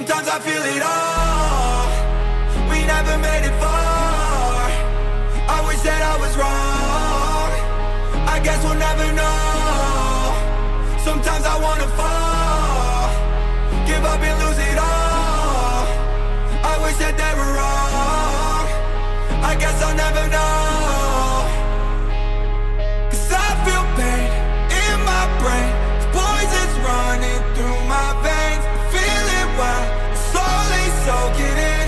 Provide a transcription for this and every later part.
Sometimes I feel it all. We never made it far. I wish that I was wrong. I guess we'll never know. Sometimes I wanna fall, give up and lose it all. I wish that they were wrong. I guess I'll never know. 'Cause I feel pain in my brain. This poison's running through my veins. I feel it while I'm slowly soaking in.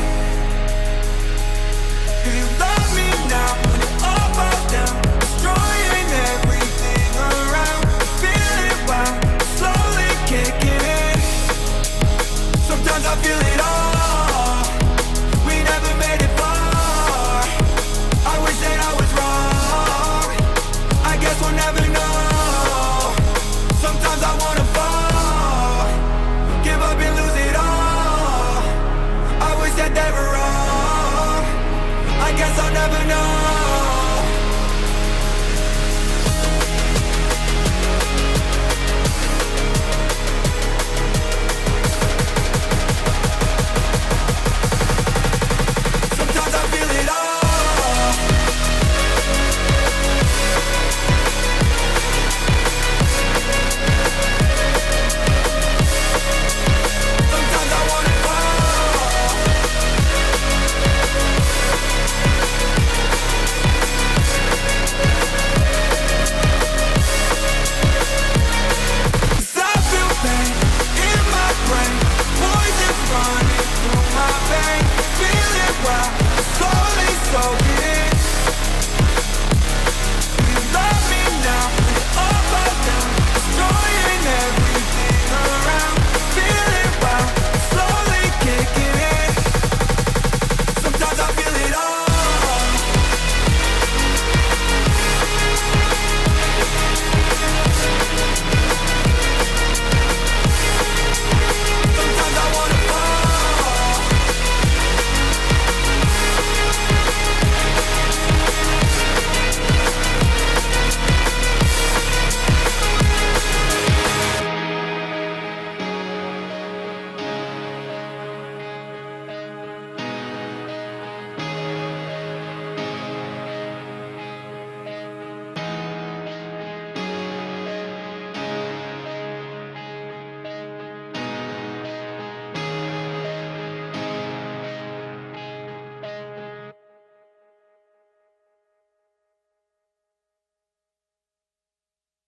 Do you love me now when it all falls down? Destroying everything around. I feel it while I'm slowly kicking in. Sometimes I feel it all. We never made it far. I wish that I was wrong. I guess we'll never know. Sometimes I wanna fall, give up and lose it all. I wish that they were wrong. I guess I'll never know.